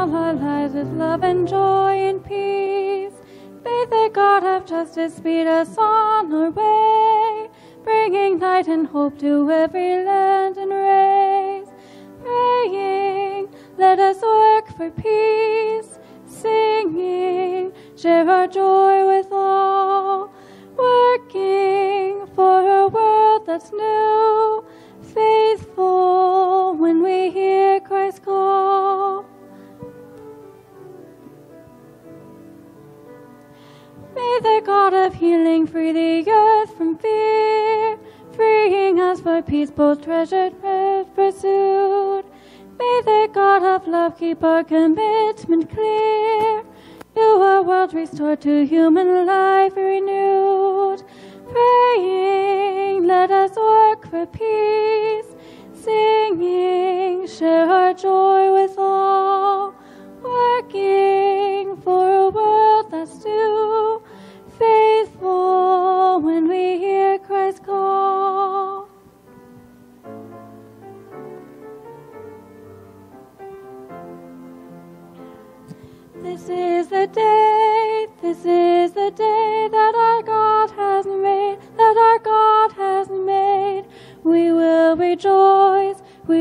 all our lives with love and joy and peace. May the God of justice speed us on our way, bringing light and hope to every land and race. Praying, let us work for peace, singing, share our joy with all, working for a world that's new, faithful when we hear Christ's call. May the God of healing free the earth from fear, freeing us for peace both treasured and pursued. May the God of love keep our commitment clear, to a world restored, to human life renewed. Praying, let us work for peace, singing, share our joy with all, working for a world that's new, faithful when we hear Christ's call. This is the day that our God has made, that our God has made. We will rejoice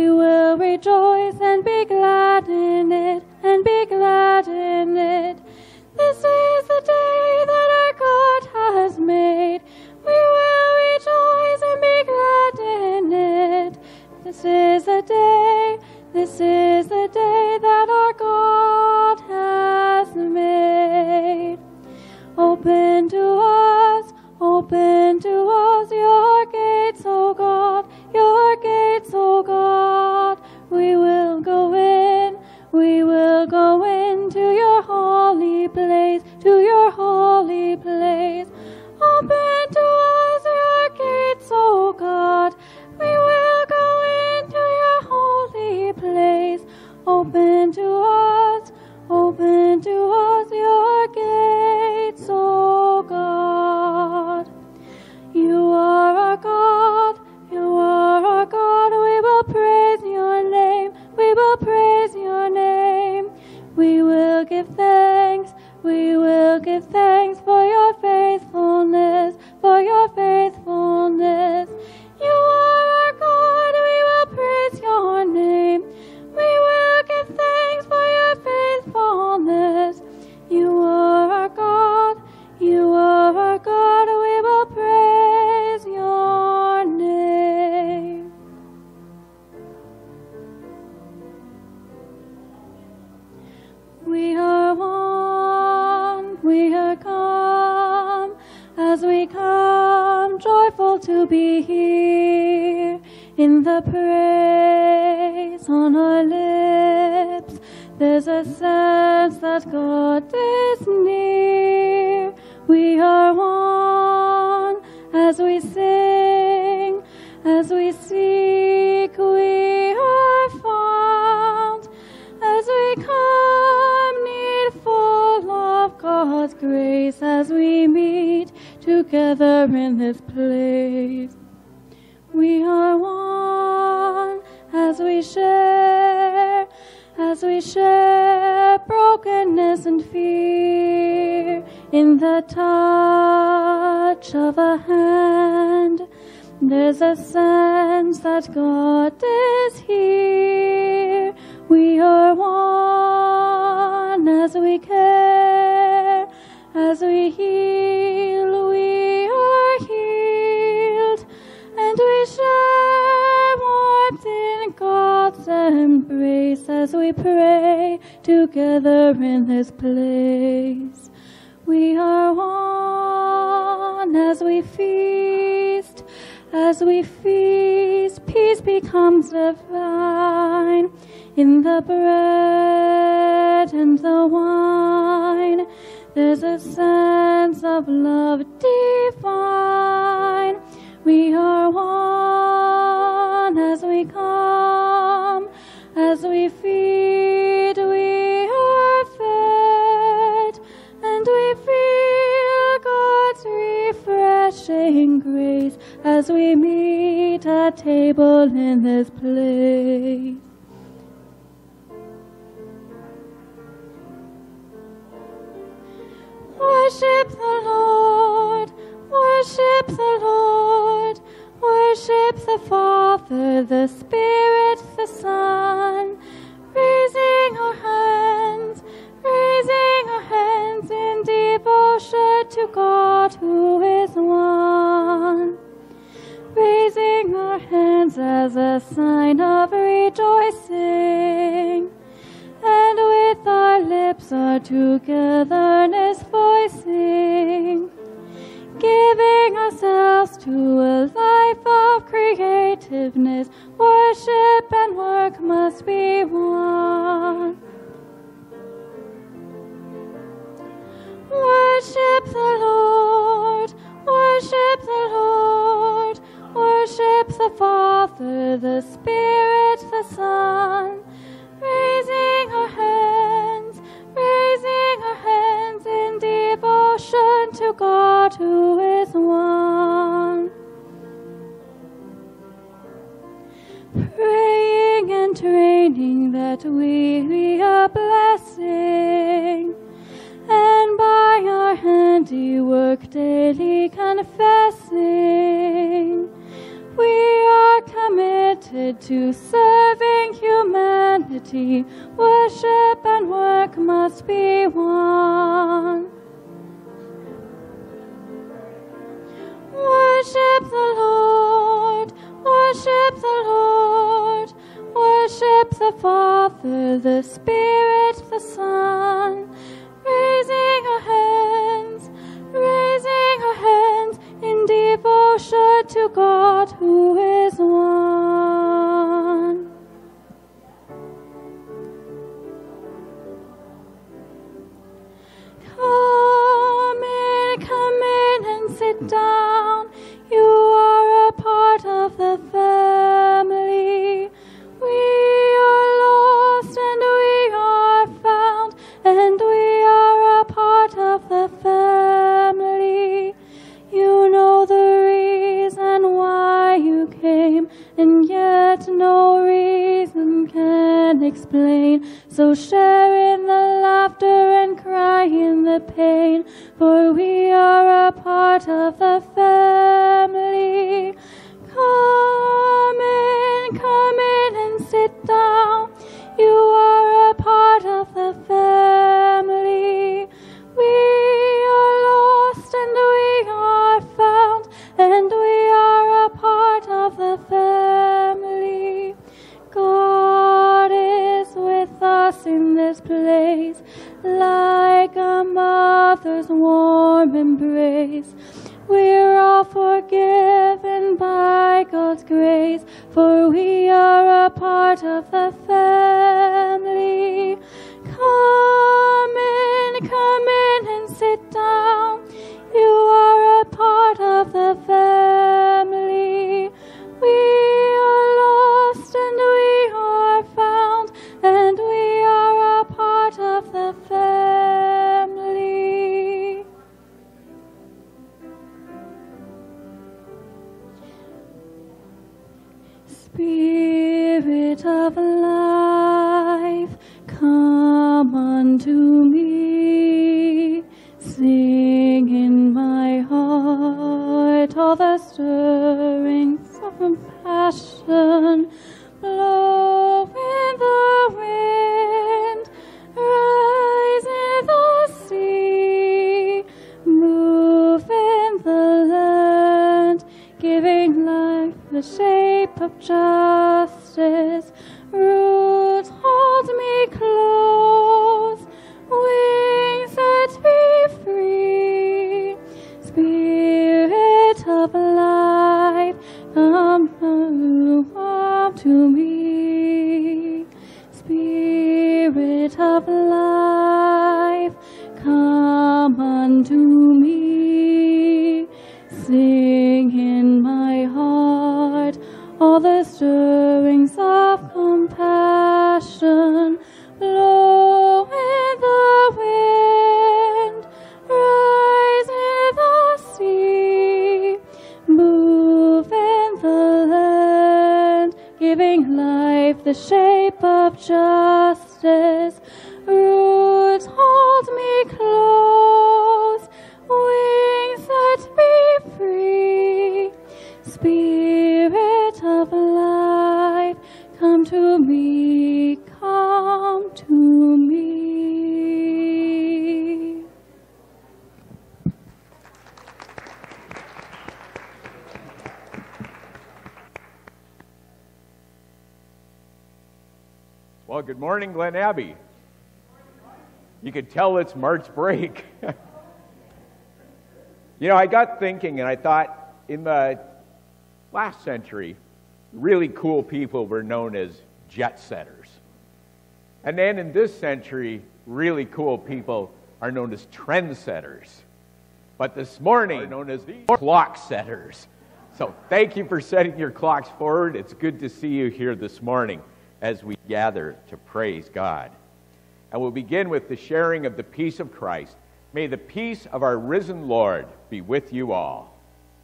and be glad in it, and be glad in it. This is the day that our God has made. We will rejoice and be glad in it. This is the day that our God has made. Open to us your gates, O God, your gates, O God. We will go in to your holy place, to your holy place. Open to us your gates, O God. We will go into your holy place. Open to us your gates, O God. You are our God, you are our God. We will praise your name, we will praise your name. We will give thanks for your faithfulness, for your faithfulness. You are our God, we will praise your name. We will give thanks for your faithfulness. You are our God, you are our God, we will praise your name. We are one, we are come, as we come, joyful to be here, in the praise on our lips. There's a sense that God is near. We are one, as we sing, as we seek, we are found, as we come needful of God's grace, as we meet together in this place. We are one, as we share brokenness and fear, in the touch of a hand. There's a sense that God is here. We are one, as we care, as we heal, we are healed, and we share warmth in God's embrace as we pray together in this place. We are one, as we feast, peace becomes divine in the bread and the wine. There's a sense of love divine. We are one, as we come, as we feed, we are fed, and we feel God's refreshing grace as we meet at table in this place. Worship the Lord, worship the Lord, worship the Father, the Spirit, the Son, raising our hands in devotion to God who is one. Raising our hands as a sign of rejoicing, and with our lips our togetherness voicing, giving ourselves to a life of creativeness. Worship and work must be one. Worship the Lord, worship the Lord, worship the Father, the Spirit, the Son, raising our hands in devotion to God who is one. Praying and training that we be a blessing, and by our handiwork daily confessing, we are committed to serving humanity. Worship and work must be one. Worship the Lord, worship the Lord, worship the Father, the Spirit, the Son, raising our hands in devotion to God who is one. Come in and sit down. You are a part of the family. We are lost and we are found, and we are a part of the family. You know the reason why you came, and yet no reason can explain. So share in the laughter and cry in the pain, for we are a part of the family. Come in and sit down. You are a part of the family. We are lost and we are found, and we are a part of the family. God is with us in this place, like a mother's warm embrace. We're all forgiven by God's grace, for we are a part of the family. Come in and sit down. You are a part of the family. We are lost and we are found, and we are a part of the family. Spirit of life, come unto me. Sing in my heart all the stirrings of compassion. Blow in the wind, rise in the sea, move in the land, giving life the shape of justice. Roots hold me close, wings set me free. Spirit of life, come to me. Spirit of life, come unto me. Sing in my heart all the stirrings of compassion. Blow in the wind, rise in the sea, move in the land, giving life the shape of justice. Roots hold me close, Well, good morning, Glen Abbey. You could tell it's March break. You know, I got thinking and I thought in the last century, really cool people were known as jet setters. And then in this century, really cool people are known as trendsetters. But this morning, are known as the clock setters. So thank you for setting your clocks forward. It's good to see you here this morning as we gather to praise God. And we'll begin with the sharing of the peace of Christ. May the peace of our risen Lord be with you all.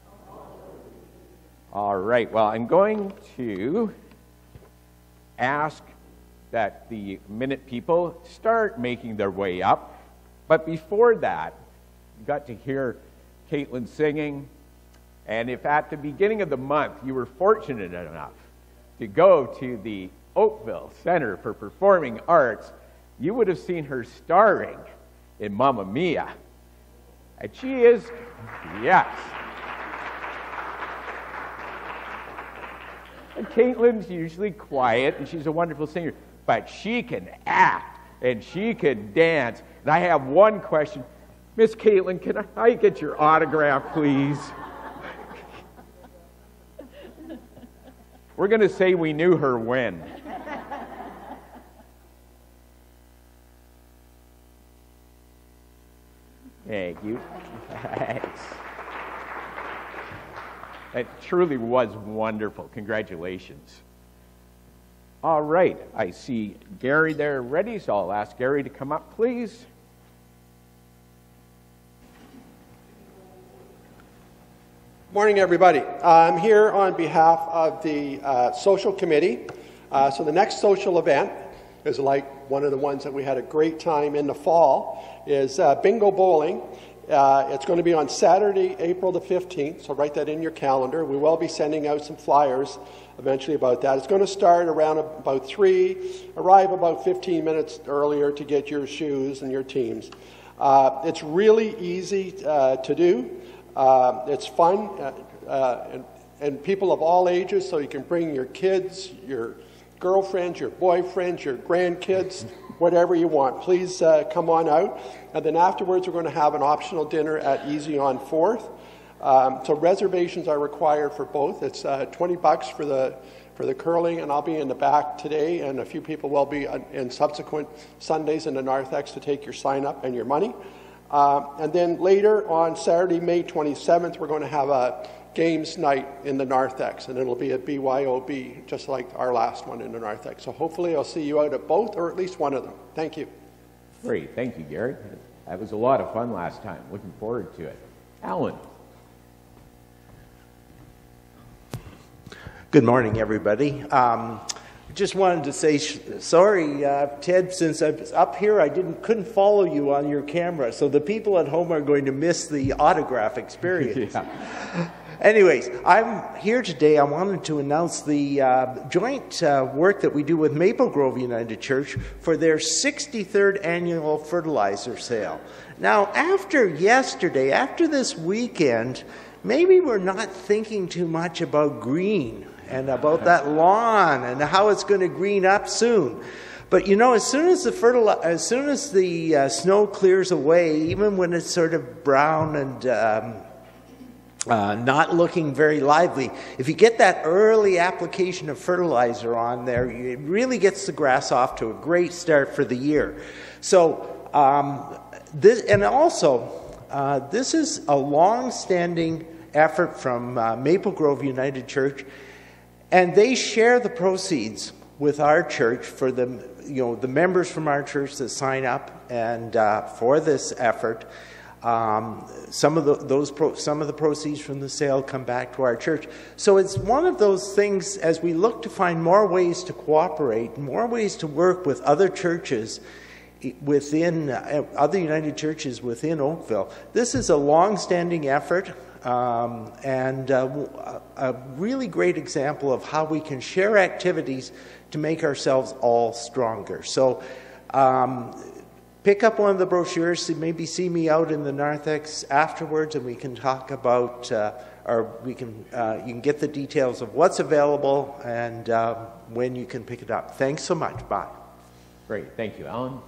All right, well, I'm going to ask that the minute people start making their way up. But before that, you got to hear Caitlin singing. And if at the beginning of the month you were fortunate enough to go to the Oakville Center for Performing Arts, you would have seen her starring in Mamma Mia. And she is, yes. And Caitlin's usually quiet, and she's a wonderful singer, but she can act, and she can dance. And I have one question. Miss Caitlin, can I get your autograph, please? We're going to say we knew her when. Thank you. Thanks. It truly was wonderful. Congratulations. All right. I see Gary there ready, so I'll ask Gary to come up, please. Morning, everybody. I'm here on behalf of the social committee. So the next social event is like one of the ones that we had a great time in the fall, is bingo bowling. It's going to be on Saturday, April the 15th, so write that in your calendar. We will be sending out some flyers eventually about that. It's going to start around about 3, arrive about 15 minutes earlier to get your shoes and your teams. It's really easy to do. It's fun, and people of all ages, so you can bring your kids, your girlfriends, your boyfriends, your grandkids, whatever you want. Please come on out. And then afterwards, we're going to have an optional dinner at Easy on 4th. So reservations are required for both. It's $20 for the curling, and I'll be in the back today, and a few people will be in subsequent Sundays in the narthex to take your sign up and your money. And then later on Saturday, May 27th, we're going to have a games night in the narthex, and it'll be at BYOB, just like our last one in the narthex. So hopefully I'll see you out at both, or at least one of them. Thank you. Great. Thank you, Gary. That was a lot of fun last time. Looking forward to it. Alan. Good morning, everybody. Just wanted to say sorry, Ted, since I was up here, I couldn't follow you on your camera, so the people at home are going to miss the autograph experience. Yeah. Anyways, I'm here today. I wanted to announce the joint work that we do with Maple Grove United Church for their 63rd annual fertilizer sale. Now, after yesterday, after this weekend, maybe we're not thinking too much about green and about that lawn and how it's going to green up soon. But you know, as soon as the snow clears away, even when it's sort of brown and not looking very lively, if you get that early application of fertilizer on there, it really gets the grass off to a great start for the year. So this is a long-standing effort from Maple Grove United Church. And they share the proceeds with our church for the members from our church that sign up and for this effort. Some of the proceeds from the sale come back to our church. So it's one of those things, as we look to find more ways to cooperate, more ways to work with other churches within other United churches within Oakville. This is a long-standing effort. And a really great example of how we can share activities to make ourselves all stronger. So pick up one of the brochures, maybe see me out in the narthex afterwards, and we can talk about, you can get the details of what's available and when you can pick it up. Thanks so much. Bye. Great. Thank you, Alan.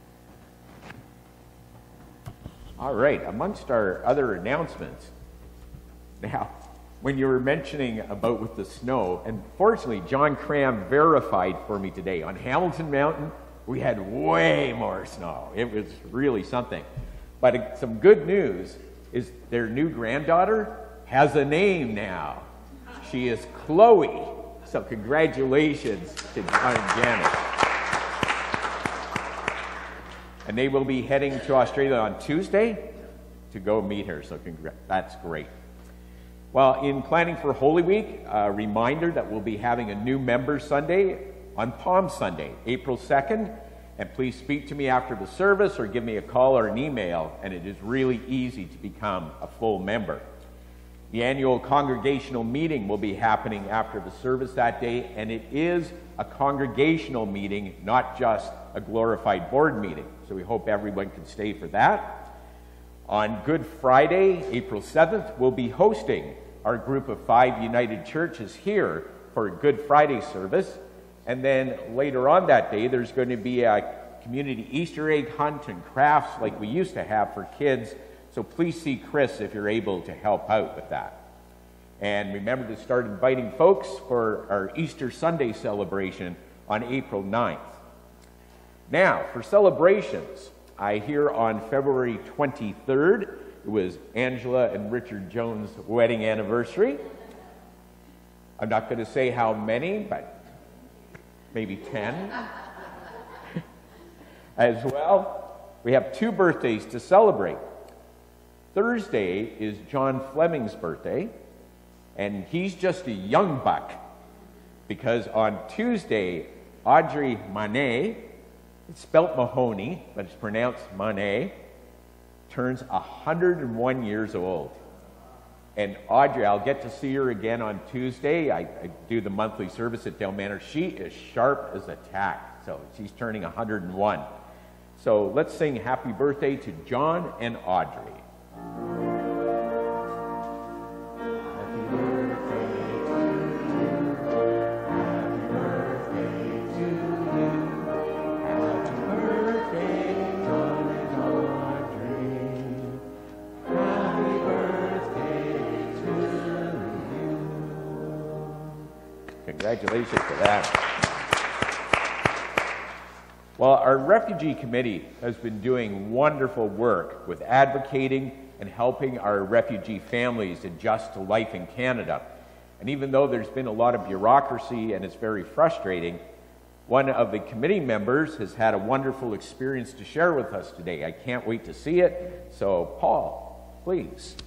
All right. Amongst our other announcements, now, when you were mentioning about with the snow, and fortunately, John Cram verified for me today, on Hamilton Mountain, we had way more snow. It was really something. But some good news is their new granddaughter has a name now. She is Chloe. So congratulations to John and Janet. And they will be heading to Australia on Tuesday to go meet her. So that's great. Well, in planning for Holy Week, a reminder that we'll be having a new Members Sunday on Palm Sunday, April 2nd. And please speak to me after the service or give me a call or an email, and it is really easy to become a full member. The annual congregational meeting will be happening after the service that day, and it is a congregational meeting, not just a glorified board meeting. So we hope everyone can stay for that. On Good Friday, April 7th, we'll be hosting our group of 5 United Churches here for a Good Friday service. And then later on that day, there's going to be a community Easter egg hunt and crafts like we used to have for kids. So please see Chris if you're able to help out with that. And remember to start inviting folks for our Easter Sunday celebration on April 9th. Now, for celebrations, I hear on February 23rd, it was Angela and Richard Jones' wedding anniversary. I'm not going to say how many, but maybe 10. As well, we have 2 birthdays to celebrate. Thursday is John Fleming's birthday, and he's just a young buck, because on Tuesday, Audrey Manet, it's spelt Mahoney, but it's pronounced Manet, turns 101 years old. And Audrey, I'll get to see her again on Tuesday. I do the monthly service at Del Manor. She is sharp as a tack, so she's turning 101. So let's sing happy birthday to John and Audrey. Congratulations for that. Well, our refugee committee has been doing wonderful work with advocating and helping our refugee families adjust to life in Canada. And even though there's been a lot of bureaucracy and it's very frustrating, one of the committee members has had a wonderful experience to share with us today. I can't wait to see it. So, Paul, please.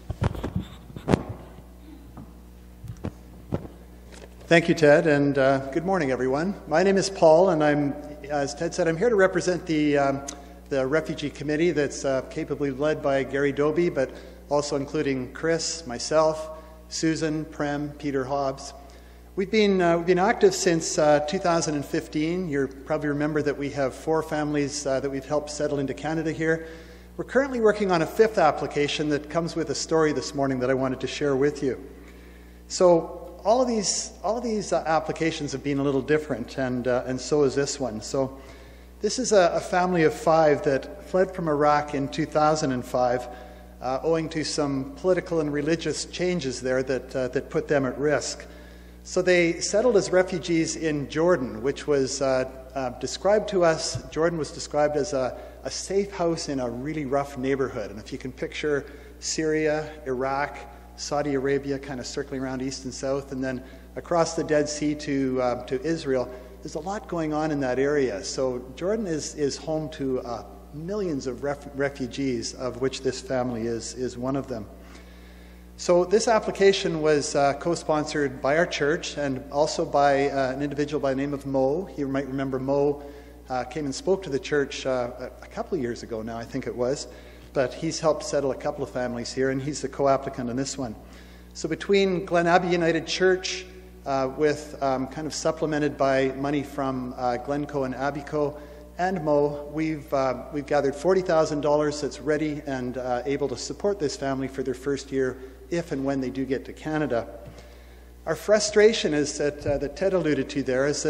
Thank you, Ted, and good morning, everyone. My name is Paul, and as Ted said, I'm here to represent the Refugee Committee that's capably led by Gary Doby, but also including Chris, myself, Susan, Prem, Peter Hobbs. We've been active since 2015. You probably remember that we have 4 families that we've helped settle into Canada here. We're currently working on a 5th application that comes with a story this morning that I wanted to share with you. So, all of these applications have been a little different, and so is this one. So this is a family of 5 that fled from Iraq in 2005, owing to some political and religious changes there that put them at risk. So they settled as refugees in Jordan, which was described to us. Jordan was described as a safe house in a really rough neighborhood. And if you can picture Syria, Iraq, Saudi Arabia kind of circling around east and south, and then across the Dead Sea to Israel. There's a lot going on in that area. So Jordan is home to millions of refugees, of which this family is one of them. So this application was co-sponsored by our church and also by an individual by the name of Mo. You might remember Mo came and spoke to the church a couple of years ago now, I think it was. But he's helped settle a couple of families here, and he's the co-applicant on this one. So between Glen Abbey United Church, with kind of supplemented by money from Glencoe and Abbeyco and Mo, we've gathered $40,000 that's ready and able to support this family for their first year if and when they do get to Canada. Our frustration is that Ted alluded to there is that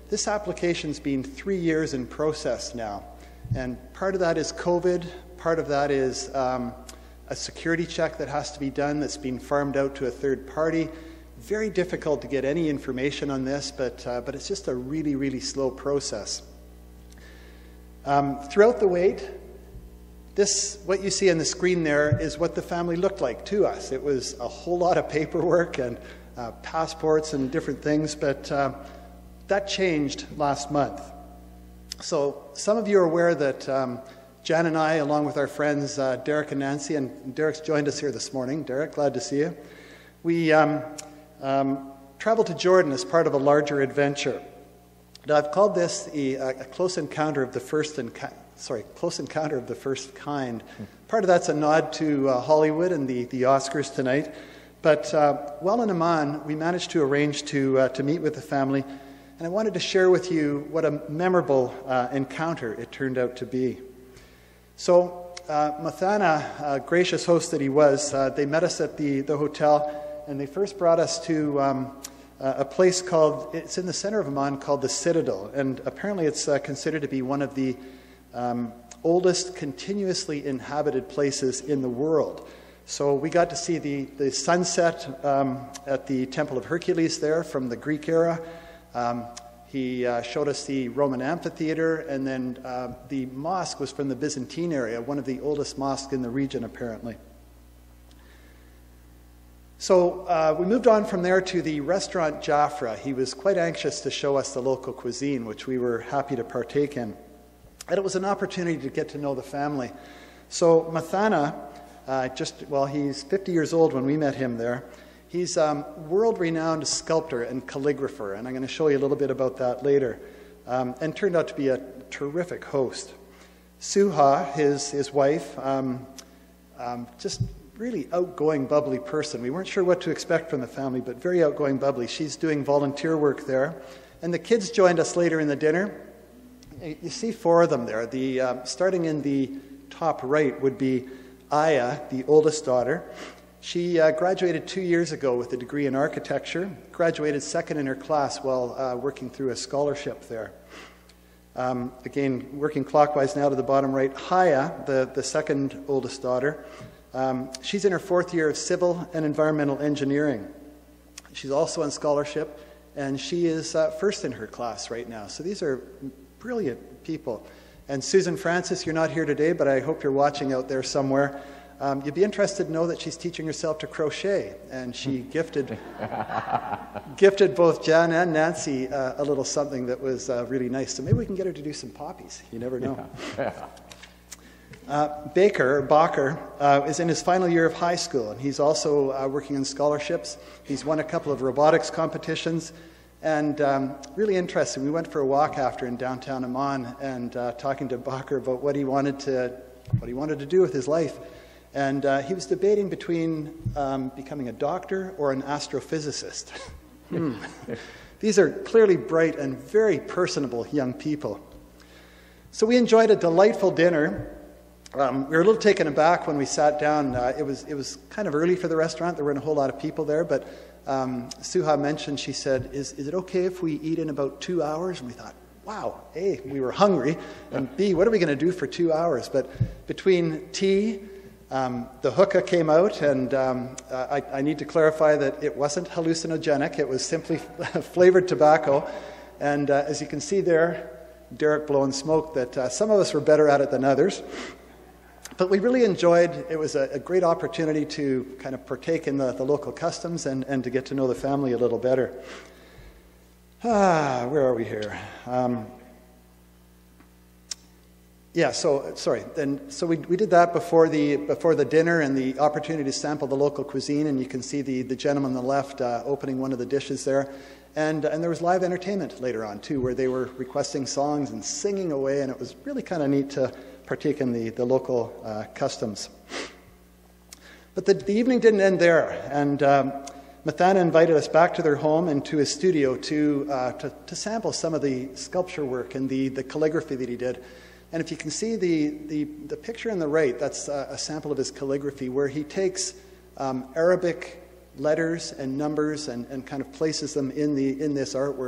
this application's been 3 years in process now. And part of that is COVID, part of that is a security check that has to be done that's been farmed out to a third party. Very difficult to get any information on this, but it's just a really, really slow process. Throughout the wait, what you see on the screen there is what the family looked like to us. It was a whole lot of paperwork and passports and different things, but that changed last month. So some of you are aware that Jan and I, along with our friends Derek and Nancy, and Derek's joined us here this morning. Derek, glad to see you. We traveled to Jordan as part of a larger adventure. Now, I've called this a close encounter of the first kind. Part of that's a nod to Hollywood and the Oscars tonight. But while in Amman, we managed to arrange to meet with the family, and I wanted to share with you what a memorable encounter it turned out to be. So Mathana, gracious host that he was, they met us at the hotel, and they first brought us to a place it's in the center of Amman, called the Citadel, and apparently it's considered to be one of the oldest continuously inhabited places in the world. So we got to see the sunset at the Temple of Hercules there from the Greek era. He showed us the Roman amphitheater, and then the mosque was from the Byzantine area, one of the oldest mosques in the region apparently. So we moved on from there to the restaurant Jafra. He was quite anxious to show us the local cuisine, which we were happy to partake in. And it was an opportunity to get to know the family. So Mathana, he's 50 years old when we met him there. He's a world-renowned sculptor and calligrapher, and I'm going to show you a little bit about that later, and turned out to be a terrific host. Suha, his wife, just really outgoing, bubbly person. We weren't sure what to expect from the family, but very outgoing, bubbly. She's doing volunteer work there. And the kids joined us later in the dinner. You see 4 of them there. Starting in the top right would be Aya, the oldest daughter. She graduated 2 years ago with a degree in architecture, graduated second in her class while working through a scholarship there. Again, working clockwise now to the bottom right, Haya, the second oldest daughter. She's in her 4th year of civil and environmental engineering. She's also on scholarship, and she is first in her class right now. So these are brilliant people. And Susan Francis, you're not here today, but I hope you're watching out there somewhere. You'd be interested to know that she's teaching herself to crochet, and she gifted both Jan and Nancy a little something that was really nice. So maybe we can get her to do some poppies. You never know. Baker is in his final year of high school, and he's also working on scholarships. He's won a couple of robotics competitions, and really interesting. We went for a walk after in downtown Amman, and talking to Baker about what he wanted to do with his life. And he was debating between becoming a doctor or an astrophysicist. These are clearly bright and very personable young people. So we enjoyed a delightful dinner. We were a little taken aback when we sat down. It was kind of early for the restaurant. There weren't a whole lot of people there, but Suha mentioned, she said, is it okay if we eat in about 2 hours? And we thought, wow, A, we were hungry, and B, what are we going to do for 2 hours? But between tea, the hookah came out, and I need to clarify that it wasn't hallucinogenic. It was simply flavored tobacco. And as you can see there, Derek blowing smoke, that some of us were better at it than others. But we really enjoyed, it was a great opportunity to kind of partake in the local customs and to get to know the family a little better. Where are we here? So we did that before the dinner and the opportunity to sample the local cuisine, and you can see the gentleman on the left opening one of the dishes there. And there was live entertainment later on, too, where they were requesting songs and singing away, and it was really kind of neat to partake in the local customs. But the evening didn't end there, and Mathana invited us back to their home and to his studio to sample some of the sculpture work and the calligraphy that he did. And if you can see the picture on the right, that's a sample of his calligraphy, where he takes Arabic letters and numbers and kind of places them in this artwork.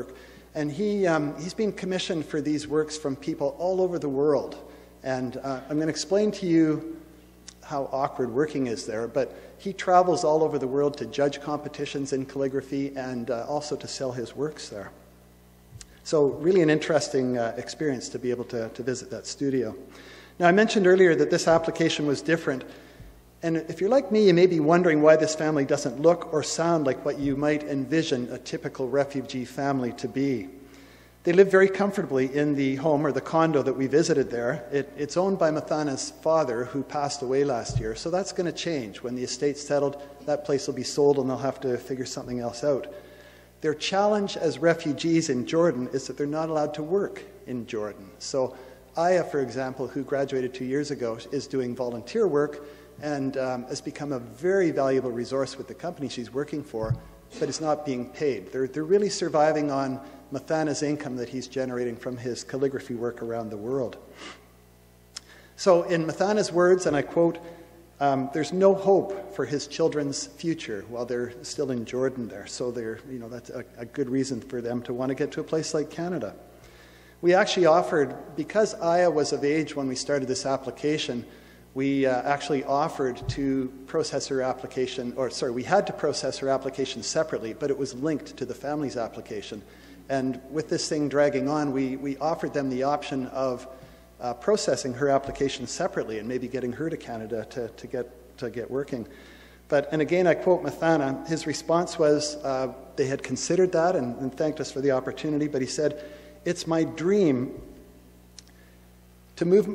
And he's been commissioned for these works from people all over the world. And I'm going to explain to you how awkward working is there, but he travels all over the world to judge competitions in calligraphy and also to sell his works there. So really an interesting experience to be able to visit that studio. Now, I mentioned earlier that this application was different. And if you're like me, you may be wondering why this family doesn't look or sound like what you might envision a typical refugee family to be. They live very comfortably in the home or the condo that we visited there. It's owned by Mathana's father, who passed away last year, so that's going to change. When the estate's settled, that place will be sold and they'll have to figure something else out. Their challenge as refugees in Jordan is that they're not allowed to work in Jordan. So Aya, for example, who graduated 2 years ago, is doing volunteer work and has become a very valuable resource with the company she's working for, but is not being paid. They're really surviving on Mathana's income that he's generating from his calligraphy work around the world. So in Mathana's words, and I quote, there's no hope for his children's future while they're still in Jordan there. So that's a good reason for them to want to get to a place like Canada. We actually offered, because Aya was of age when we started this application, we actually offered to process her application, we had to process her application separately, but it was linked to the family's application. And with this thing dragging on, we offered them the option of processing her application separately and maybe getting her to Canada to get working. And again, I quote Mathana, his response was they had considered that and thanked us for the opportunity, but he said, "It's my dream to move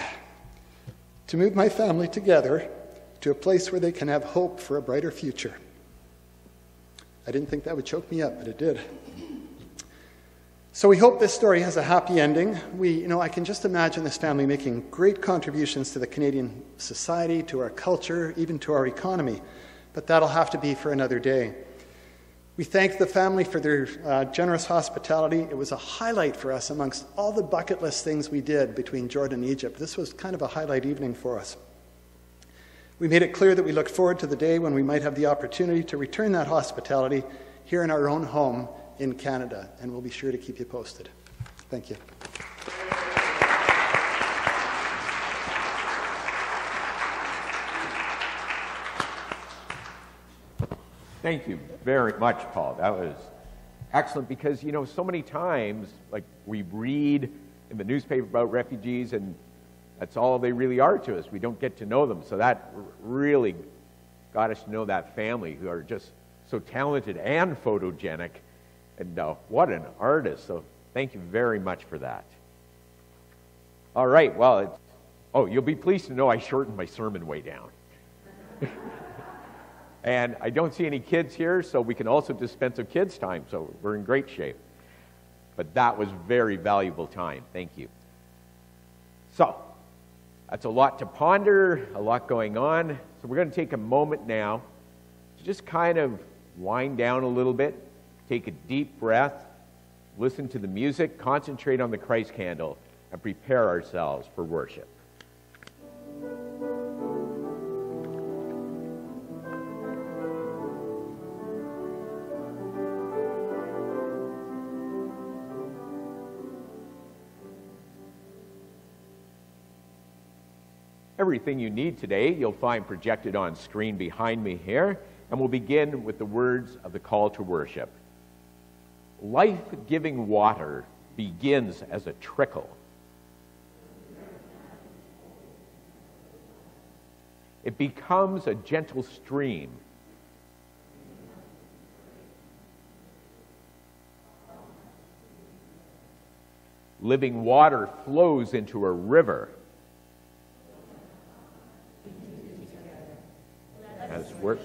my family together to a place where they can have hope for a brighter future." I didn't think that would choke me up, but it did. So we hope this story has a happy ending. I can just imagine this family making great contributions to the Canadian society, to our culture, even to our economy. But that'll have to be for another day. We thank the family for their generous hospitality. It was a highlight for us amongst all the bucket list things we did between Jordan and Egypt. This was kind of a highlight evening for us. We made it clear that we looked forward to the day when we might have the opportunity to return that hospitality here in our own home in Canada, and we'll be sure to keep you posted. Thank you. Thank you very much, Paul. That was excellent because, so many times, like, we read in the newspaper about refugees and that's all they really are to us. We don't get to know them. So that really got us to know that family, who are just so talented and photogenic. And what an artist. So thank you very much for that. All right. Well, you'll be pleased to know I shortened my sermon way down. And I don't see any kids here, so we can also dispense of kids' time. So we're in great shape. But that was very valuable time. Thank you. So that's a lot to ponder, a lot going on. So we're going to take a moment now to just kind of wind down a little bit. Take a deep breath, listen to the music, concentrate on the Christ candle, and prepare ourselves for worship. Everything you need today you'll find projected on screen behind me here, and we'll begin with the words of the call to worship. Life-giving water begins as a trickle. It becomes a gentle stream. Living water flows into a river. As work.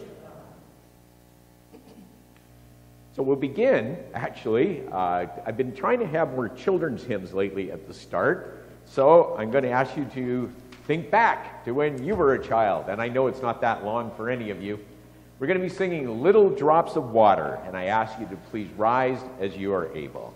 So we'll begin, actually. I've been trying to have more children's hymns lately at the start, so I'm going to ask you to think back to when you were a child, and I know it's not that long for any of you. We're going to be singing Little Drops of Water, and I ask you to please rise as you are able.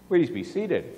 Please be seated.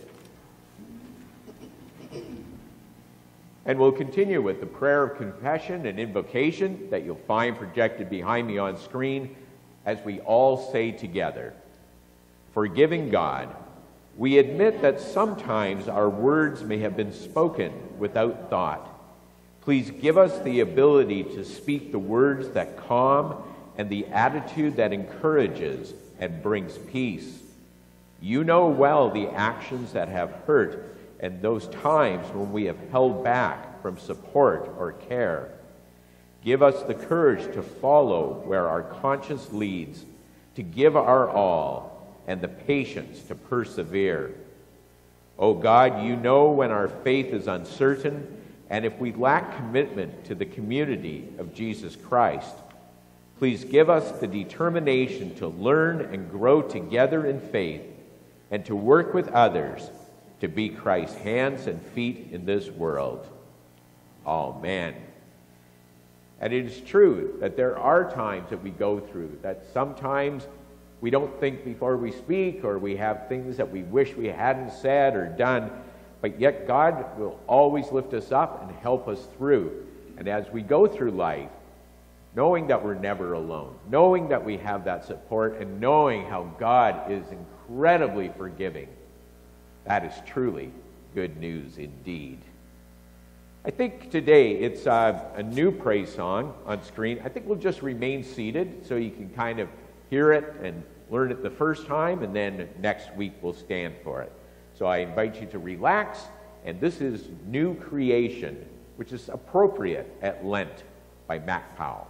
And we'll continue with the prayer of confession and invocation that you'll find projected behind me on screen as we all say together, "Forgiving God, we admit that sometimes our words may have been spoken without thought. Please give us the ability to speak the words that calm and the attitude that encourages and brings peace. You know well the actions that have hurt and those times when we have held back from support or care. Give us the courage to follow where our conscience leads, to give our all, and the patience to persevere. O God, you know when our faith is uncertain, and if we lack commitment to the community of Jesus Christ. Please give us the determination to learn and grow together in faith, and to work with others to be Christ's hands and feet in this world. Amen." And it is true that there are times that we go through that sometimes we don't think before we speak, or we have things that we wish we hadn't said or done, but yet God will always lift us up and help us through. And as we go through life, knowing that we're never alone, knowing that we have that support, and knowing how God is incredibly forgiving, that is truly good news indeed. I think today it's a new praise song on screen. I think we'll just remain seated so you can kind of hear it and learn it the first time, and then next week we'll stand for it. So I invite you to relax, and this is New Creation, which is appropriate at Lent by Mac Powell.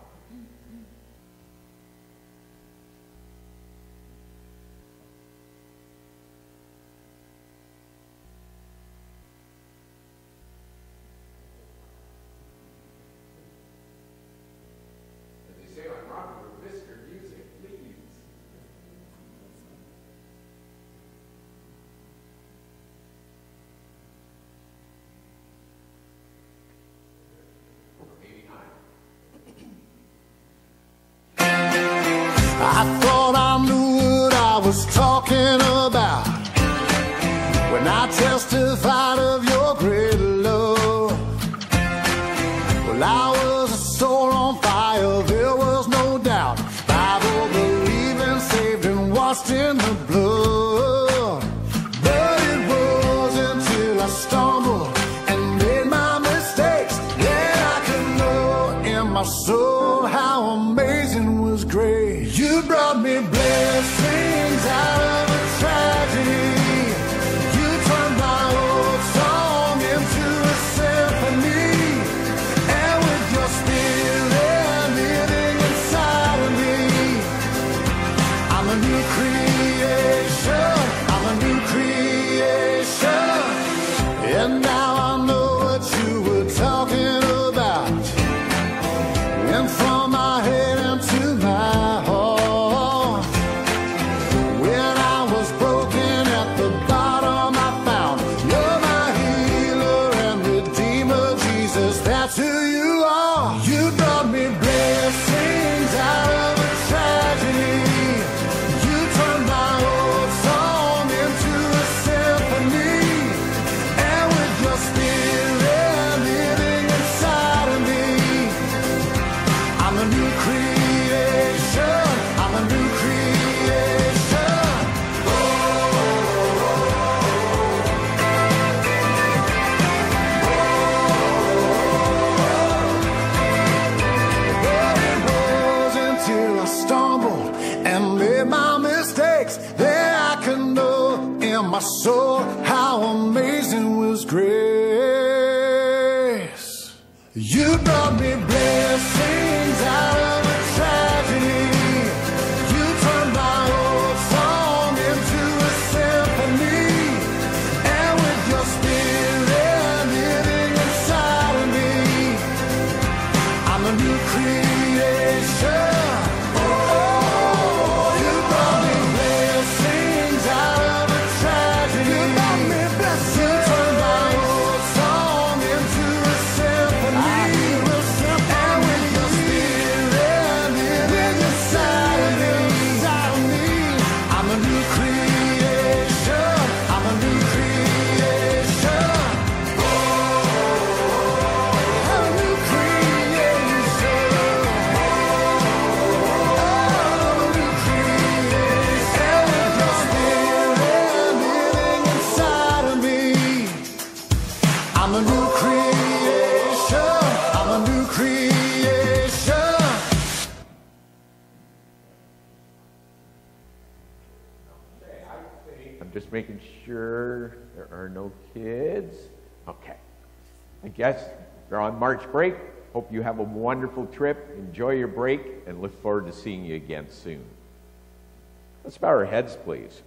I thought I knew what I was talking about when I testified of your great love. Well, I was a soul on fire, there was no doubt. Bible believing, saved and washed in the blood. But it wasn't till I stumbled and made my mistakes that I could know in my soul how amazing was grace. You brought me blessings out of a tragedy. You turned my old song into a symphony. And with your spirit living inside of me, I'm a new creation. I'm a new creation. And now I know what you were talking about. And from my head into my heart, when I was broken at the bottom, I found you're my healer and redeemer, Jesus, that's who you are. You brought me blessings out of a tragedy. You turned my old song into a symphony. And with your spirit living inside of me, I'm a new creation. I'm a new creation. But it wasn't till I stumbled and made my mistakes that I could know in my soul how amazing was grace. You brought me blessings out of a tragedy. You turned my old song into a symphony. And with your spirit living inside of me, I'm a new creation. Oh, you brought me blessings out of a tragedy. You brought me blessings. You turned my old song into a symphony. And with your I'm just making sure there are no kids. Okay. I guess they're on March break. Hope you have a wonderful trip. Enjoy your break and look forward to seeing you again soon. Let's bow our heads, please.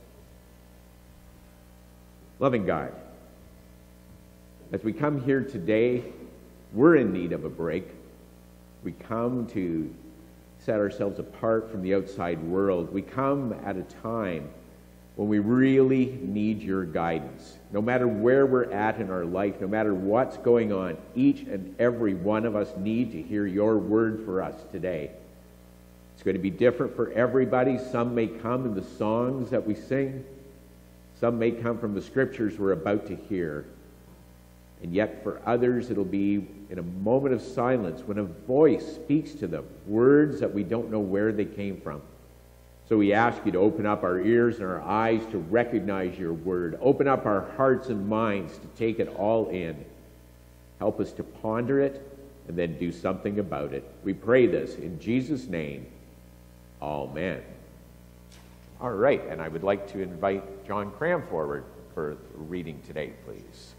Loving God, as we come here today, we're in need of a break. We come to set ourselves apart from the outside world. We come at a time when we really need your guidance. No matter where we're at in our life, no matter what's going on, each and every one of us need to hear your word for us today. It's going to be different for everybody. Some may come in the songs that we sing. Some may come from the scriptures we're about to hear. And yet for others, it'll be in a moment of silence when a voice speaks to them, words that we don't know where they came from. So we ask you to open up our ears and our eyes to recognize your word. Open up our hearts and minds to take it all in. Help us to ponder it and then do something about it. We pray this in Jesus' name. Amen. All right, and I would like to invite John Cram forward for reading today, please.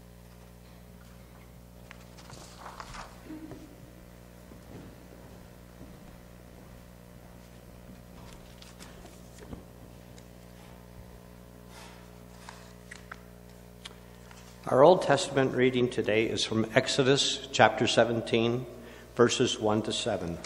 Our Old Testament reading today is from Exodus chapter 17, verses 1 to 7.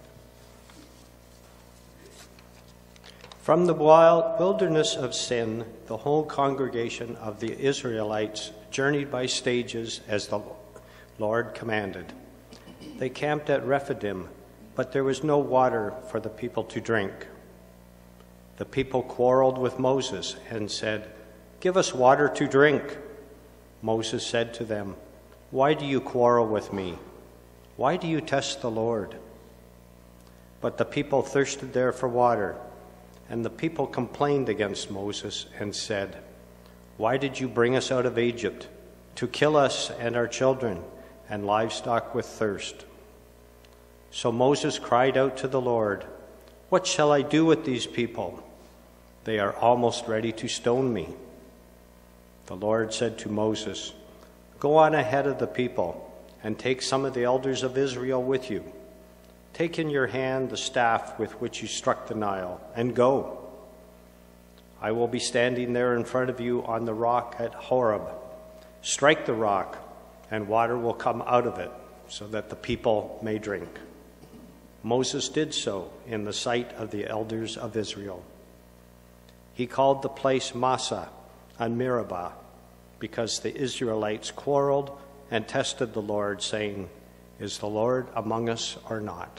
From the wilderness of Sin, the whole congregation of the Israelites journeyed by stages as the Lord commanded. They camped at Rephidim, but there was no water for the people to drink. The people quarreled with Moses and said, "Give us water to drink." Moses said to them, "Why do you quarrel with me? Why do you test the Lord?" But the people thirsted there for water, and the people complained against Moses and said, "Why did you bring us out of Egypt to kill us and our children and livestock with thirst?" So Moses cried out to the Lord, "What shall I do with these people? They are almost ready to stone me." The Lord said to Moses, "Go on ahead of the people and take some of the elders of Israel with you. Take in your hand the staff with which you struck the Nile and go. I will be standing there in front of you on the rock at Horeb. Strike the rock, and water will come out of it so that the people may drink." Moses did so in the sight of the elders of Israel. He called the place Massah on Meribah, because the Israelites quarreled and tested the Lord, saying, "Is the Lord among us or not?"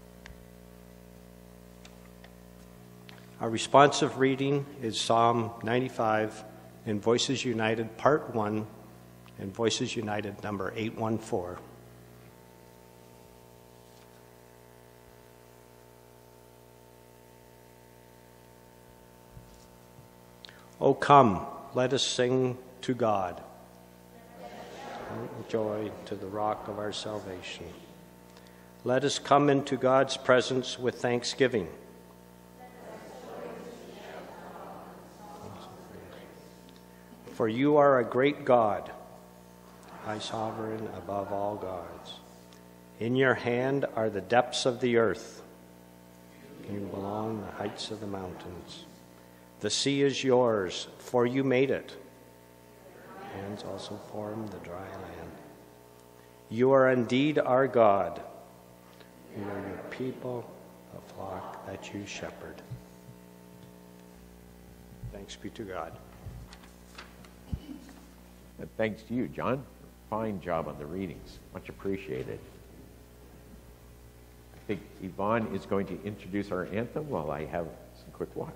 Our responsive reading is Psalm 95 in Voices United Part 1 and Voices United number 814. O come, let us sing to God. Joy to the rock of our salvation. Let us come into God's presence with thanksgiving. For you are a great God, high sovereign above all gods. In your hand are the depths of the earth. You belong the heights of the mountains. The sea is yours, for you made it. Your hands also formed the dry land. You are indeed our God. We are your people, a flock that you shepherd. Thanks be to God. And thanks to you, John. Fine job on the readings. Much appreciated. I think Yvonne is going to introduce our anthem while I have some quick water.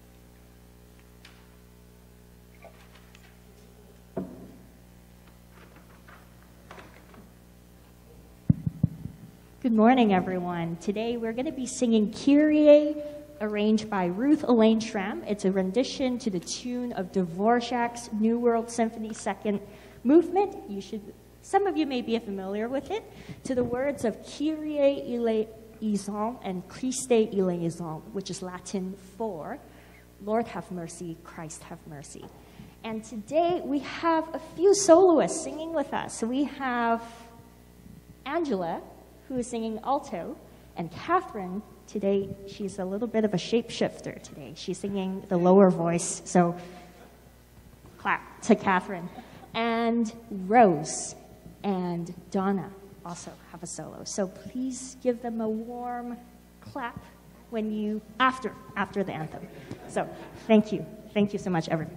Good morning, everyone. Today we're going to be singing Kyrie, arranged by Ruth Elaine Schramm. It's a rendition to the tune of Dvorak's New World Symphony Second Movement. Some of you may be familiar with it. To the words of Kyrie eleison and Christe eleison, which is Latin for Lord have mercy, Christ have mercy. And today we have a few soloists singing with us. So we have Angela, who is singing alto, and Catherine, today she's a little bit of a shapeshifter today. She's singing the lower voice, so clap to Catherine. And Rose and Donna also have a solo. So please give them a warm clap when you, after the anthem. So thank you. Thank you so much, everyone.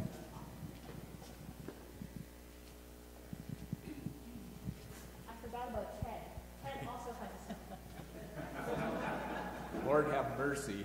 I forgot about Ted. Ted also has a solo. Lord have mercy.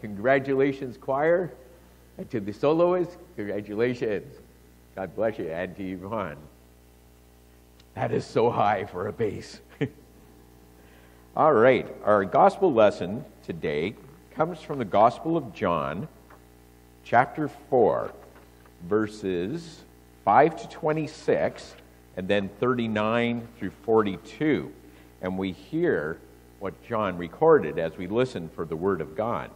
congratulations, choir. And to the soloists, congratulations. God bless you, and to Yvonne. That is so high for a bass. All right, our gospel lesson today comes from the Gospel of John, chapter 4, verses 5 to 26, and then 39 through 42. And we hear what John recorded as we listen for the Word of God.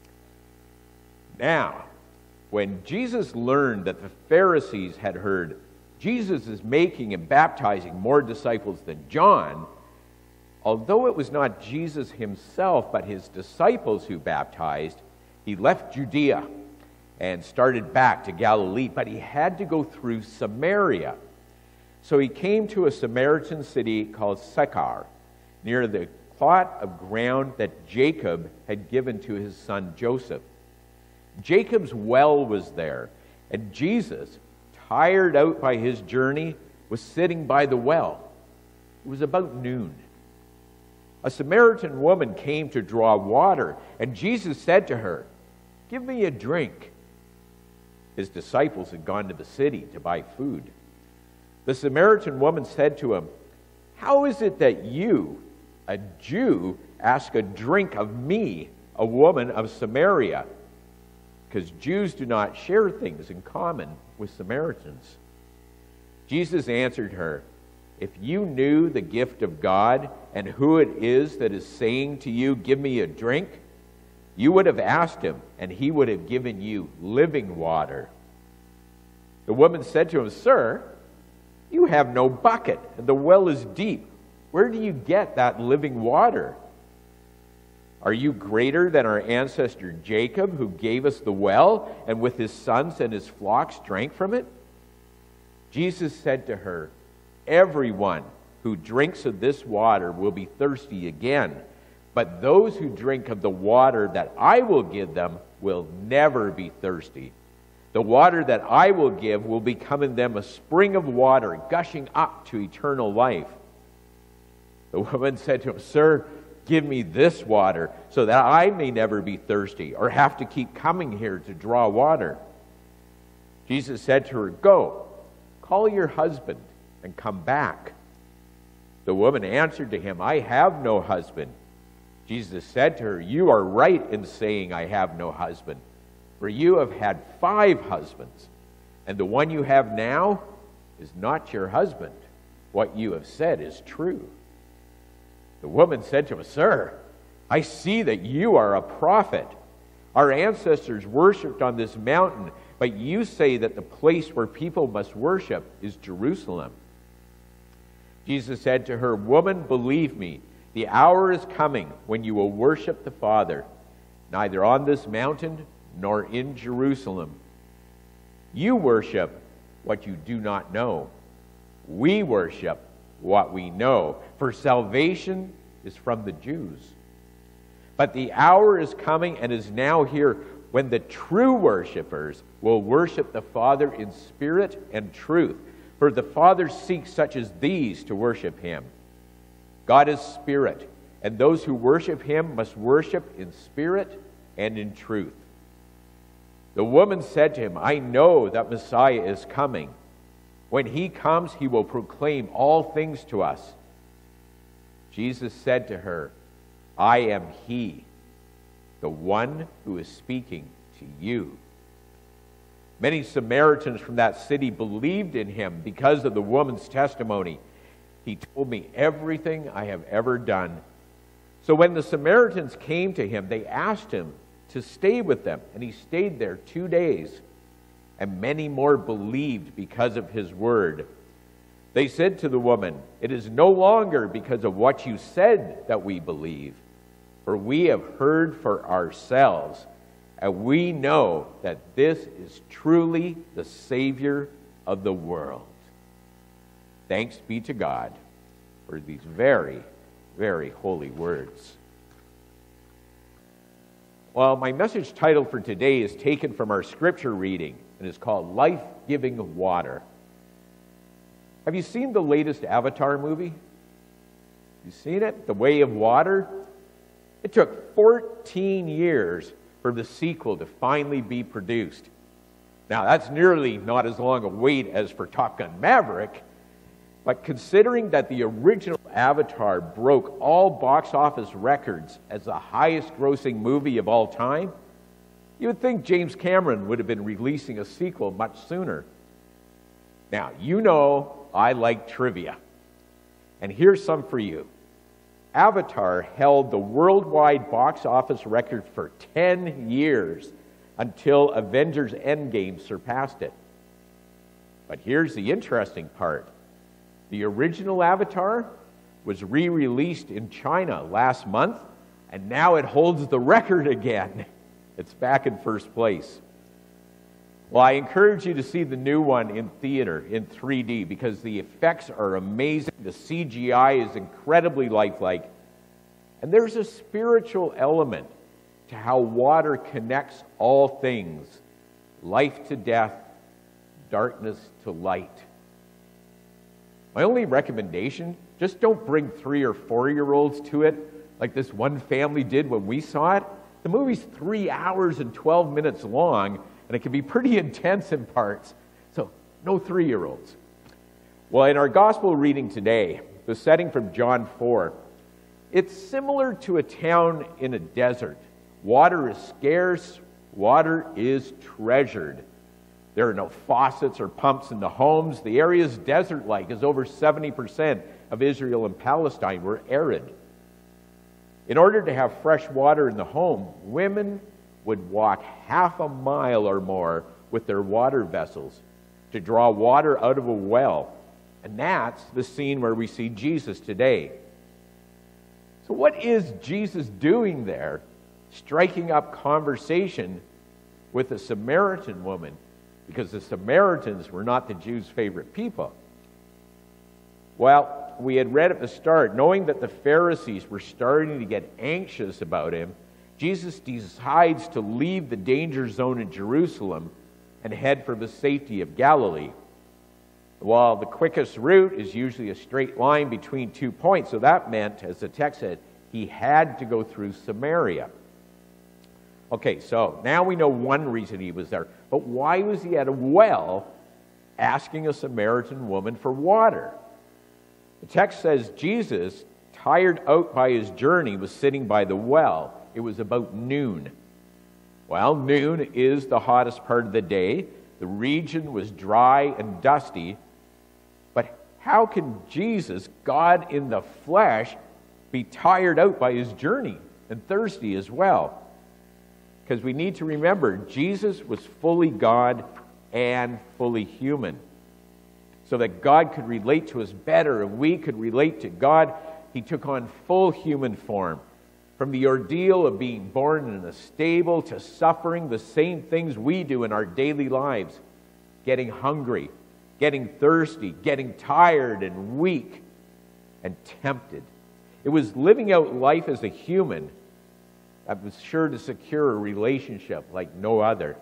Now, when Jesus learned that the Pharisees had heard Jesus is making and baptizing more disciples than John, although it was not Jesus himself but his disciples who baptized, he left Judea and started back to Galilee, but he had to go through Samaria. So he came to a Samaritan city called Sychar, near the plot of ground that Jacob had given to his son Joseph. Jacob's well was there, and Jesus, tired out by his journey, was sitting by the well. It was about noon. A Samaritan woman came to draw water, and Jesus said to her, "Give me a drink." His disciples had gone to the city to buy food. The Samaritan woman said to him, "How is it that you, a Jew, ask a drink of me, a woman of Samaria?" Because Jews do not share things in common with Samaritans. Jesus answered her, "If you knew the gift of God and who it is that is saying to you, 'Give me a drink,' you would have asked him, and he would have given you living water." The woman said to him, "Sir, you have no bucket, and the well is deep. Where do you get that living water? Are you greater than our ancestor Jacob, who gave us the well, and with his sons and his flocks drank from it?" Jesus said to her, "Everyone who drinks of this water will be thirsty again, but those who drink of the water that I will give them will never be thirsty. The water that I will give will become in them a spring of water gushing up to eternal life." The woman said to him, "Sir, give me this water so that I may never be thirsty or have to keep coming here to draw water." Jesus said to her, "Go, call your husband and come back." The woman answered to him, "I have no husband." Jesus said to her, "You are right in saying, 'I have no husband,' for you have had 5 husbands, and the one you have now is not your husband. What you have said is true." The woman said to him, "Sir, I see that you are a prophet. Our ancestors worshipped on this mountain, but you say that the place where people must worship is Jerusalem." Jesus said to her, "Woman, believe me, the hour is coming when you will worship the Father, neither on this mountain nor in Jerusalem. You worship what you do not know. We worship what we know, for salvation is from the Jews. But the hour is coming and is now here when the true worshipers will worship the Father in spirit and truth, for the Father seeks such as these to worship him. God is spirit, and those who worship him must worship in spirit and in truth." The woman said to him, "I know that Messiah is coming. When he comes, he will proclaim all things to us." Jesus said to her, "I am he, the one who is speaking to you." Many Samaritans from that city believed in him because of the woman's testimony. "He told me everything I have ever done." So when the Samaritans came to him, they asked him to stay with them, and he stayed there 2 days. And many more believed because of his word. They said to the woman, "It is no longer because of what you said that we believe, for we have heard for ourselves, and we know that this is truly the Savior of the world." Thanks be to God for these very, very holy words. Well, my message title for today is taken from our scripture reading and is called Life-Giving Water. Have you seen the latest Avatar movie? You seen it? The Way of Water? It took 14 years for the sequel to finally be produced. Now, that's nearly not as long a wait as for Top Gun Maverick, but considering that the original Avatar broke all box office records as the highest grossing movie of all time, you would think James Cameron would have been releasing a sequel much sooner. Now, you know I like trivia, and here's some for you. Avatar held the worldwide box office record for 10 years until Avengers Endgame surpassed it. But here's the interesting part. The original Avatar was re-released in China last month, and now it holds the record again. It's back in first place. Well, I encourage you to see the new one in theater in 3D because the effects are amazing. The CGI is incredibly lifelike. And there's a spiritual element to how water connects all things, life to death, darkness to light. My only recommendation, just don't bring 3 or 4-year-olds to it like this one family did when we saw it. The movie's 3 hours and 12 minutes long, and it can be pretty intense in parts. So, no 3-year-olds. Well, in our gospel reading today, the setting from John 4, it's similar to a town in a desert. Water is scarce, water is treasured. There are no faucets or pumps in the homes. The area is desert-like, as over 70% of Israel and Palestine were arid. In order to have fresh water in the home, women would walk half a mile or more with their water vessels to draw water out of a well. And that's the scene where we see Jesus today. So what is Jesus doing there, striking up conversation with a Samaritan woman? Because the Samaritans were not the Jews' favorite people. Well, we had read at the start, knowing that the Pharisees were starting to get anxious about him, Jesus decides to leave the danger zone in Jerusalem and head for the safety of Galilee. While the quickest route is usually a straight line between 2 points, so that meant, as the text said, he had to go through Samaria. Okay, so now we know one reason he was there. But why was he at a well asking a Samaritan woman for water? The text says Jesus, tired out by his journey, was sitting by the well. It was about noon. Well, noon is the hottest part of the day. The region was dry and dusty. But how can Jesus, God in the flesh, be tired out by his journey and thirsty as well? Because we need to remember, Jesus was fully God and fully human. So that God could relate to us better and we could relate to God, he took on full human form. From the ordeal of being born in a stable to suffering the same things we do in our daily lives. Getting hungry, getting thirsty, getting tired and weak and tempted. It was living out life as a human that was sure to secure a relationship like no other.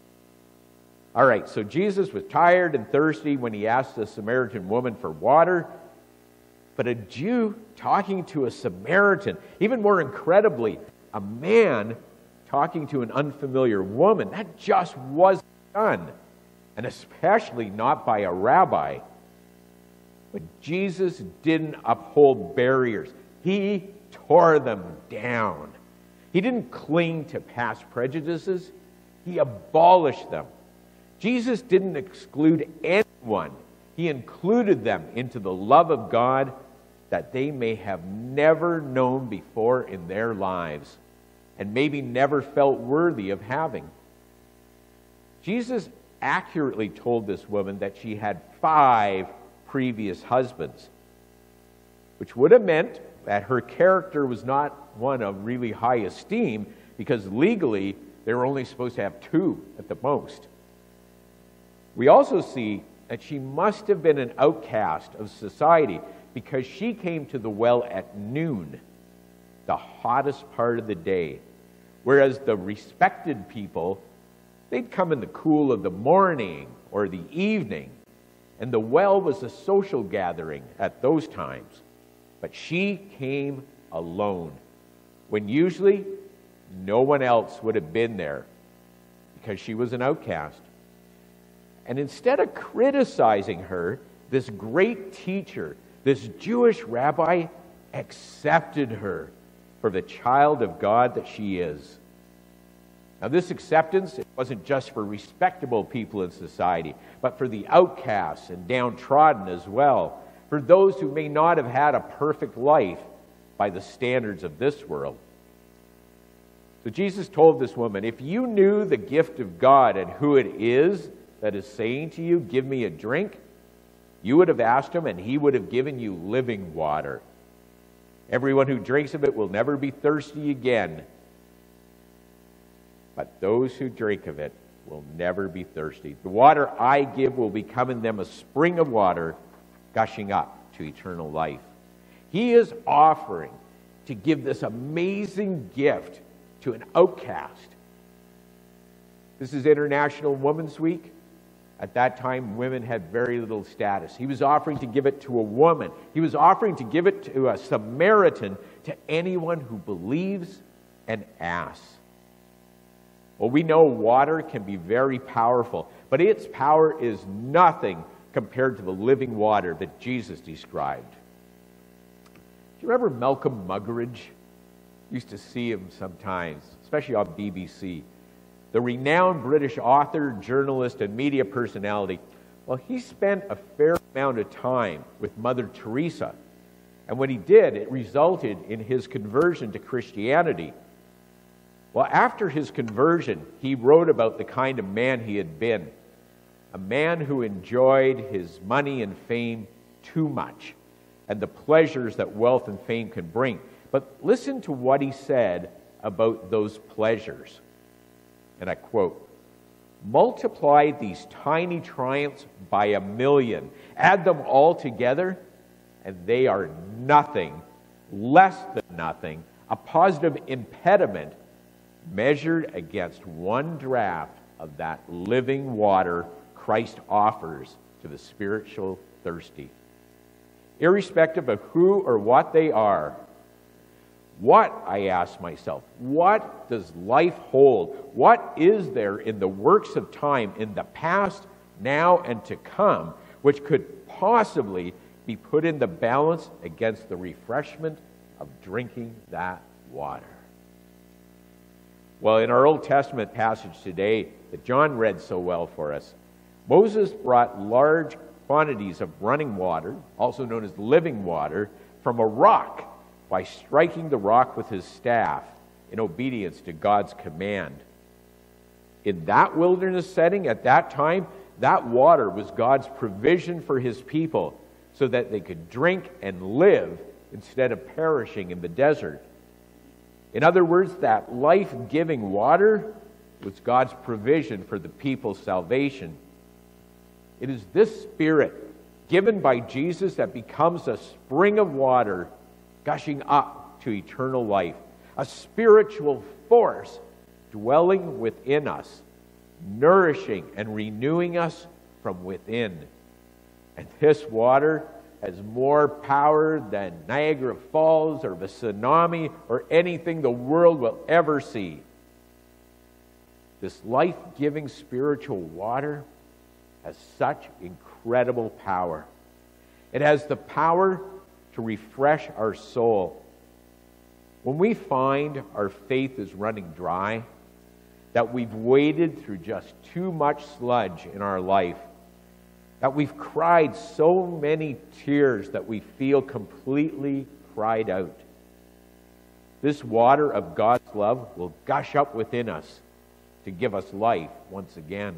All right, so Jesus was tired and thirsty when he asked the Samaritan woman for water. But a Jew talking to a Samaritan, even more incredibly, a man talking to an unfamiliar woman, that just wasn't done. And especially not by a rabbi. But Jesus didn't uphold barriers. He tore them down. He didn't cling to past prejudices. He abolished them. Jesus didn't exclude anyone. He included them into the love of God that they may have never known before in their lives and maybe never felt worthy of having. Jesus accurately told this woman that she had 5 previous husbands, which would have meant that her character was not one of really high esteem because legally they were only supposed to have 2 at the most. We also see that she must have been an outcast of society because she came to the well at noon, the hottest part of the day, whereas the respected people, they'd come in the cool of the morning or the evening, and the well was a social gathering at those times. But she came alone, when usually No one else would have been there because she was an outcast. And instead of criticizing her, this great teacher, this Jewish rabbi, accepted her for the child of God that she is. Now, this acceptance, it wasn't just for respectable people in society, but for the outcasts and downtrodden as well, for those who may not have had a perfect life by the standards of this world. So Jesus told this woman, if you knew the gift of God and who it is that is saying to you, give me a drink, you would have asked him and he would have given you living water. Everyone who drinks of it will never be thirsty again. But those who drink of it will never be thirsty. The water I give will become in them a spring of water gushing up to eternal life. He is offering to give this amazing gift to an outcast. This is International Women's Week. At that time, women had very little status. He was offering to give it to a woman. He was offering to give it to a Samaritan, to anyone who believes and asks. Well, we know water can be very powerful, but its power is nothing compared to the living water that Jesus described. Do you remember Malcolm Muggeridge? Used to see him sometimes, especially on BBC. The renowned British author, journalist, and media personality. Well, he spent a fair amount of time with Mother Teresa. And when he did, it resulted in his conversion to Christianity. Well, after his conversion, he wrote about the kind of man he had been. A man who enjoyed his money and fame too much, and the pleasures that wealth and fame can bring. But listen to what he said about those pleasures. And I quote, multiply these tiny triumphs by 1,000,000. Add them all together, and they are nothing, less than nothing, a positive impediment measured against one draught of that living water Christ offers to the spiritual thirsty. Irrespective of who or what they are, what, I ask myself, what does life hold? What is there in the works of time, in the past, now, and to come, which could possibly be put in the balance against the refreshment of drinking that water? Well, in our Old Testament passage today that John read so well for us, Moses brought large quantities of running water, also known as living water, from a rock by striking the rock with his staff in obedience to God's command. In that wilderness setting at that time, that water was God's provision for his people so that they could drink and live instead of perishing in the desert. In other words, that life-giving water was God's provision for the people's salvation. It is this Spirit given by Jesus that becomes a spring of water gushing up to eternal life, a spiritual force dwelling within us, nourishing and renewing us from within. And this water has more power than Niagara Falls or the tsunami or anything the world will ever see. This life-giving spiritual water has such incredible power. It has the power to refresh our soul. When we find our faith is running dry, that we've waded through just too much sludge in our life, that we've cried so many tears that we feel completely cried out, this water of God's love will gush up within us to give us life once again.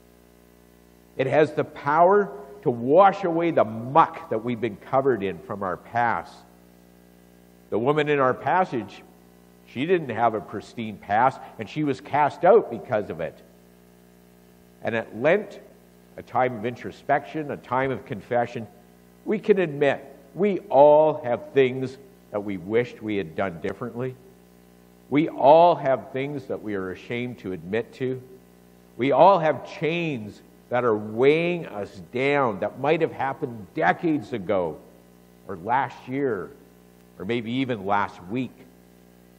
It has the power to wash away the muck that we've been covered in from our past. The woman in our passage, she didn't have a pristine past, and she was cast out because of it. And at Lent, a time of introspection, a time of confession, we can admit we all have things that we wished we had done differently. We all have things that we are ashamed to admit to. We all have chains that are weighing us down that might have happened decades ago or last year or maybe even last week.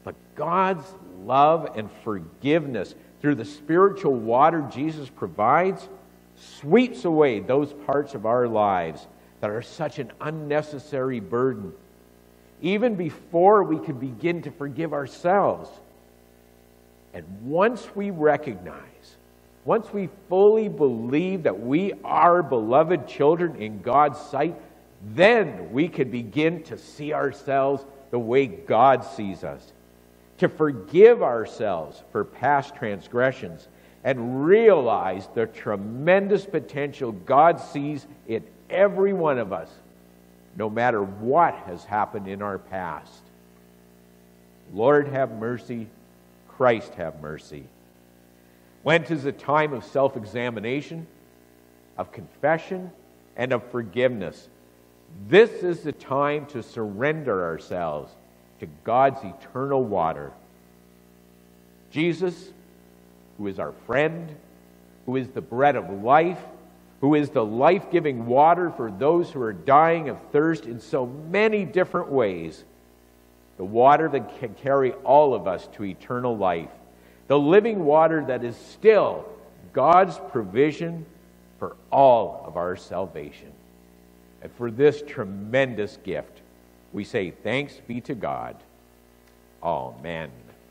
But God's love and forgiveness through the spiritual water Jesus provides sweeps away those parts of our lives that are such an unnecessary burden, even before we can begin to forgive ourselves. And once we recognize, once we fully believe that we are beloved children in God's sight, then we can begin to see ourselves the way God sees us, to forgive ourselves for past transgressions, and realize the tremendous potential God sees in every one of us, no matter what has happened in our past. Lord, have mercy. Christ, have mercy. Lent is a time of self-examination, of confession, and of forgiveness. This is the time to surrender ourselves to God's eternal water. Jesus, who is our friend, who is the bread of life, who is the life-giving water for those who are dying of thirst in so many different ways, the water that can carry all of us to eternal life, the living water that is still God's provision for all of our salvation. And for this tremendous gift, we say thanks be to God. Amen.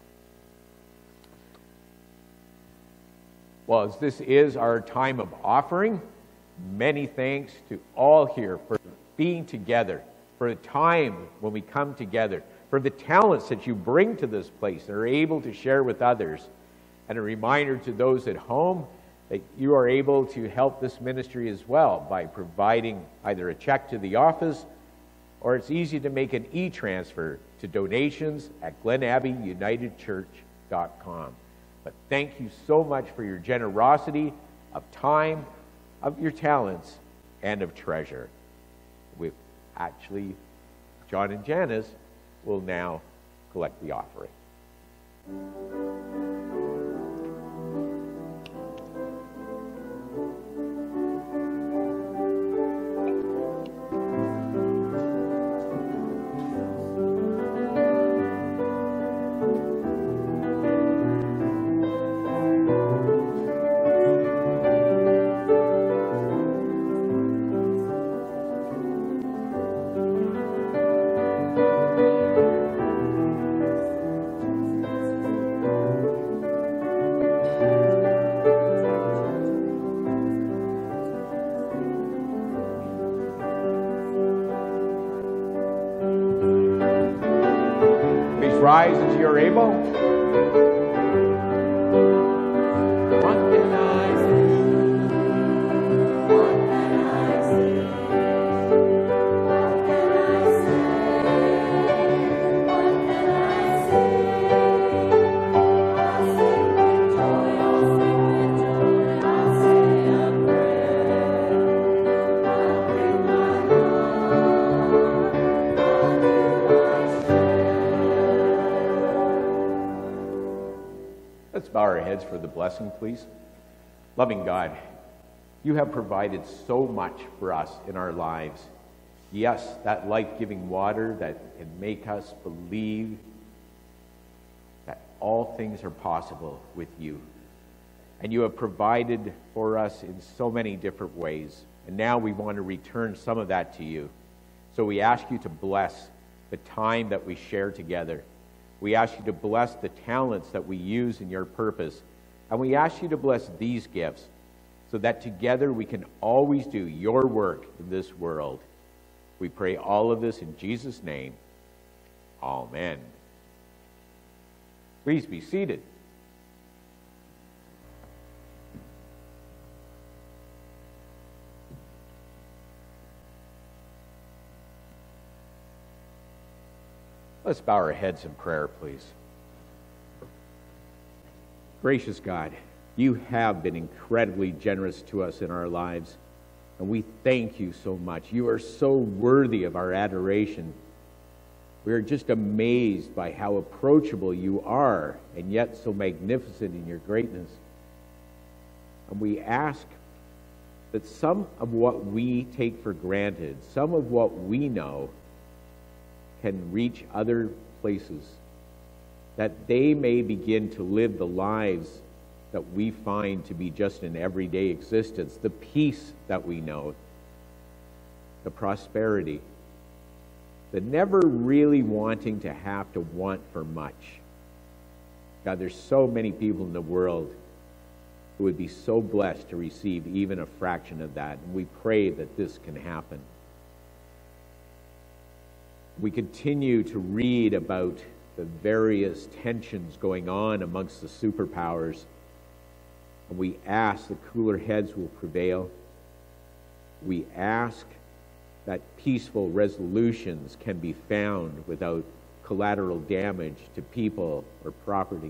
Well, as this is our time of offering, many thanks to all here for being together, for the time when we come together, for the talents that you bring to this place and are able to share with others. And a reminder to those at home that you are able to help this ministry as well by providing either a check to the office, or it's easy to make an e-transfer to donations at GlenAbbeyUnitedChurch.com. But thank you so much for your generosity of time, of your talents, and of treasure. John and Janice will now collect the offering. Rise as you are able. What can I say? What can I say? What can I say? What can I say? I'll sing with joy, I'll sing with joy, I'll say a prayer. I'll bring my heart, I'll do my share. Let's bow our heads for the blessing, please. Loving God, you have provided so much for us in our lives. Yes, that life-giving water that can make us believe that all things are possible with you. And you have provided for us in so many different ways. And now we want to return some of that to you. So we ask you to bless the time that we share together. We ask you to bless the talents that we use in your purpose. And we ask you to bless these gifts so that together we can always do your work in this world. We pray all of this in Jesus' name. Amen. Please be seated. Let's bow our heads in prayer, please. Gracious God, you have been incredibly generous to us in our lives, and we thank you so much. You are so worthy of our adoration. We are just amazed by how approachable you are, and yet so magnificent in your greatness. And we ask that some of what we take for granted, some of what we know, can reach other places. that they may begin to live the lives that we find to be just an everyday existence, the peace that we know, the prosperity, the never really wanting to have to want for much. God, there's so many people in the world who would be so blessed to receive even a fraction of that, and we pray that this can happen. We continue to read about the various tensions going on amongst the superpowers, and we ask that cooler heads will prevail. We ask that peaceful resolutions can be found without collateral damage to people or property.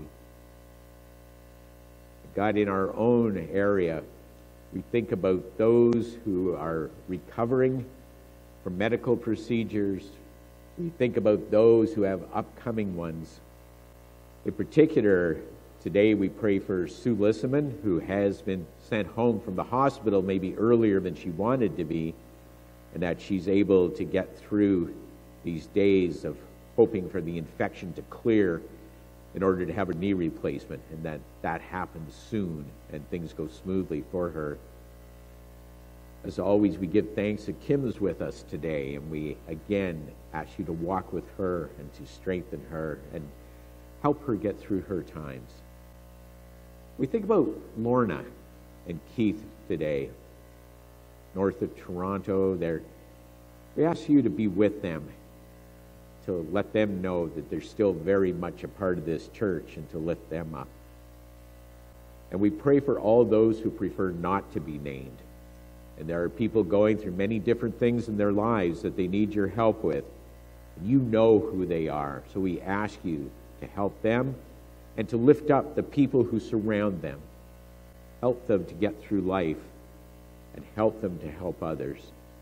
God, in our own area, we think about those who are recovering from medical procedures. We think about those who have upcoming ones. In particular, today we pray for Sue Lissaman, who has been sent home from the hospital maybe earlier than she wanted to be, and that she's able to get through these days of hoping for the infection to clear in order to have a knee replacement, and that happens soon and things go smoothly for her. As always, we give thanks that Kim is with us today, and we again ask you to walk with her and to strengthen her and help her get through her times. We think about Lorna and Keith today, north of Toronto. We ask you to be with them, to let them know that they're still very much a part of this church and to lift them up. And we pray for all those who prefer not to be named. And there are people going through many different things in their lives that they need your help with. And you know who they are. So we ask you to help them and to lift up the people who surround them. Help them to get through life and help them to help others.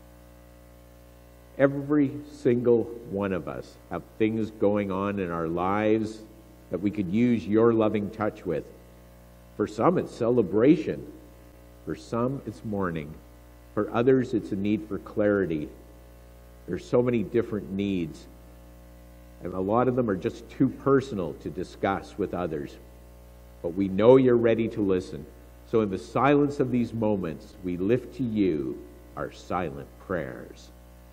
Every single one of us have things going on in our lives that we could use your loving touch with. For some, it's celebration. For some, it's mourning. For others, it's a need for clarity. There's so many different needs, and a lot of them are just too personal to discuss with others. But we know you're ready to listen. So in the silence of these moments, we lift to you our silent prayers.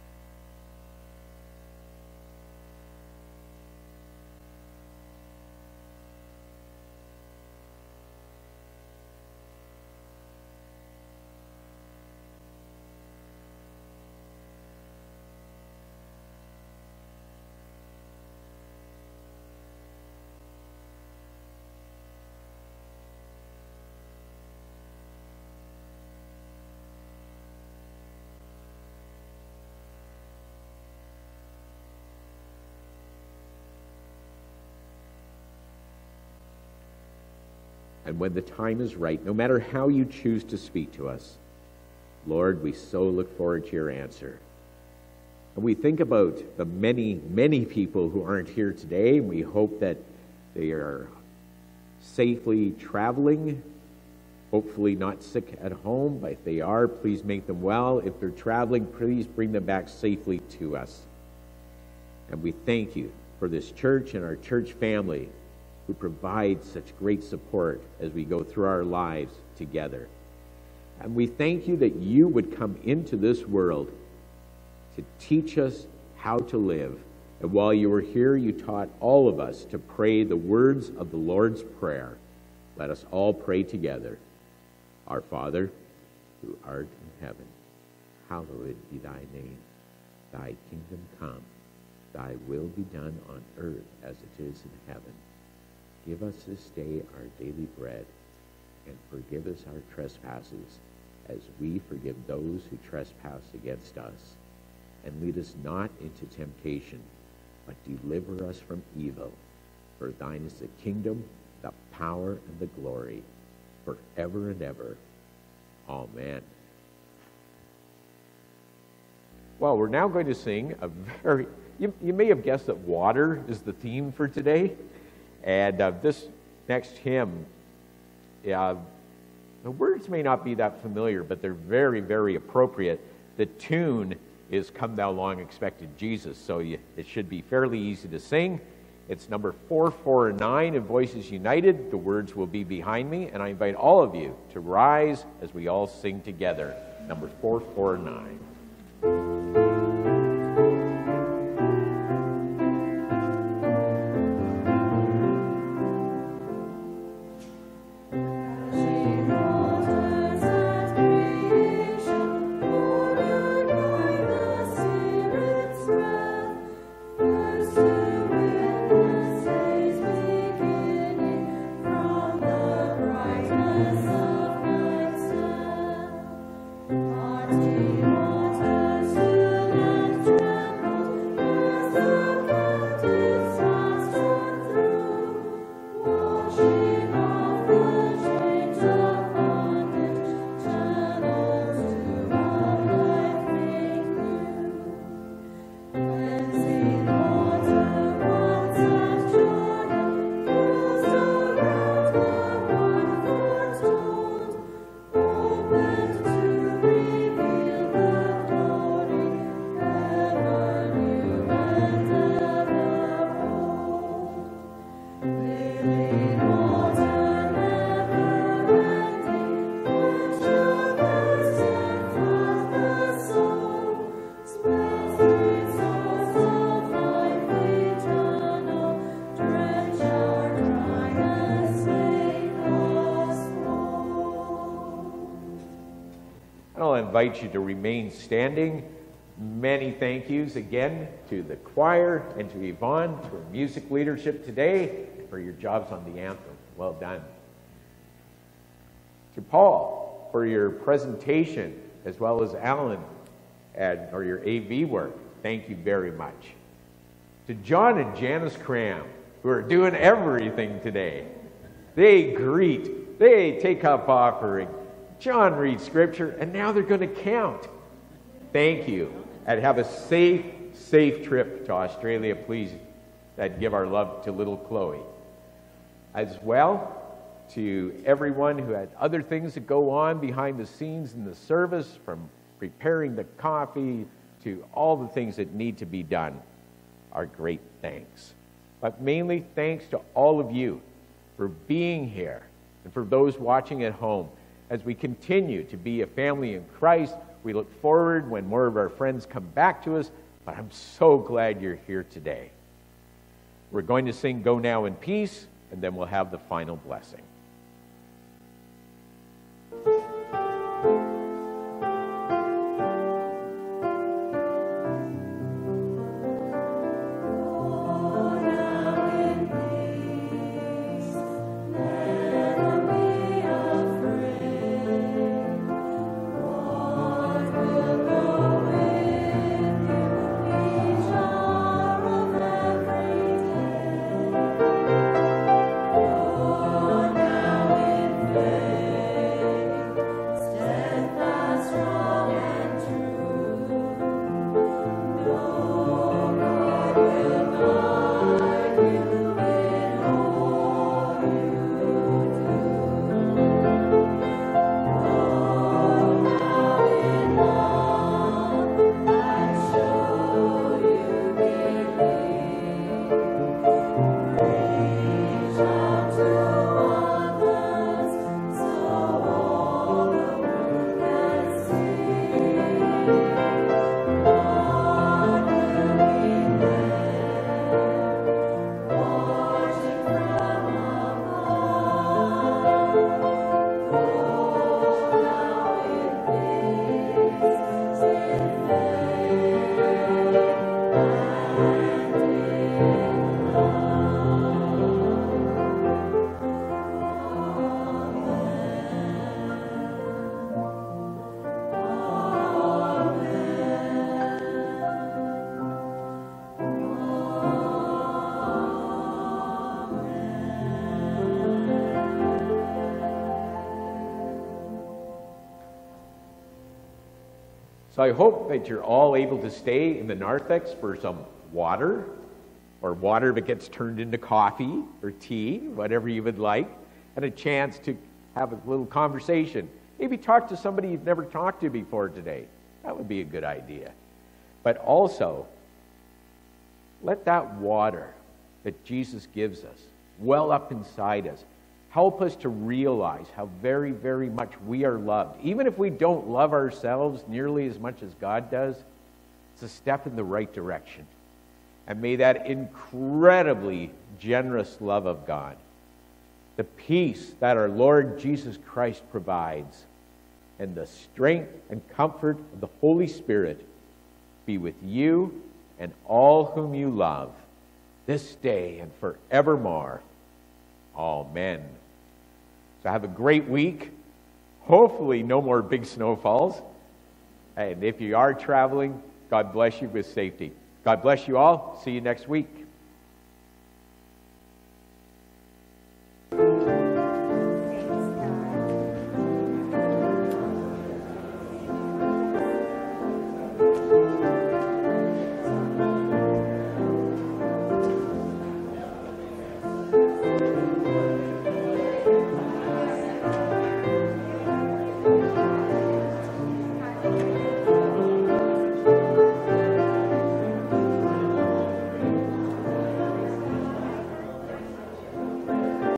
And when the time is right, no matter how you choose to speak to us, Lord, we so look forward to your answer. And we think about the many, many people who aren't here today, and we hope that they are safely traveling, hopefully not sick at home, but if they are, please make them well. If they're traveling, please bring them back safely to us. And we thank you for this church and our church family who provide such great support as we go through our lives together. And we thank you that you would come into this world to teach us how to live. And while you were here, you taught all of us to pray the words of the Lord's Prayer. Let us all pray together. Our Father, who art in heaven, hallowed be thy name. Thy kingdom come. Thy will be done on earth as it is in heaven. Give us this day our daily bread, and forgive us our trespasses, as we forgive those who trespass against us. And lead us not into temptation, but deliver us from evil. For thine is the kingdom, the power, and the glory, forever and ever. Amen. Well, we're now going to sing a very... You may have guessed that water is the theme for today. And this next hymn, the words may not be that familiar, but they're very, very appropriate. The tune is Come Thou Long Expected Jesus, so it should be fairly easy to sing. It's number 449 in Voices United. The words will be behind me, and I invite all of you to rise as we all sing together. Number 449. Invite you to remain standing. Many thank yous again to the choir and to Yvonne, to our music leadership today, for your jobs on the anthem. Well done. To Paul for your presentation, as well as Alan or your AV work. Thank you very much. To John and Janice Cram, who are doing everything today. They greet, they take up offering, John reads scripture, and now they're going to count. Thank you. And have a safe trip to Australia, please. And give our love to little Chloe. As well, to everyone who had other things that go on behind the scenes in the service, from preparing the coffee to all the things that need to be done, our great thanks. But mainly thanks to all of you for being here, and for those watching at home. As we continue to be a family in Christ, we look forward when more of our friends come back to us, but I'm so glad you're here today. We're going to sing Go Now in Peace, and then we'll have the final blessing. So I hope that you're all able to stay in the narthex for some water, or water that gets turned into coffee or tea, whatever you would like, and a chance to have a little conversation. Maybe talk to somebody you've never talked to before today. That would be a good idea. But also, let that water that Jesus gives us, well up inside us. Help us to realize how very, very much we are loved. Even if we don't love ourselves nearly as much as God does, it's a step in the right direction. And may that incredibly generous love of God, the peace that our Lord Jesus Christ provides, and the strength and comfort of the Holy Spirit be with you and all whom you love, this day and forevermore. Amen. So have a great week. Hopefully no more big snowfalls. And if you are traveling, God bless you with safety. God bless you all. See you next week.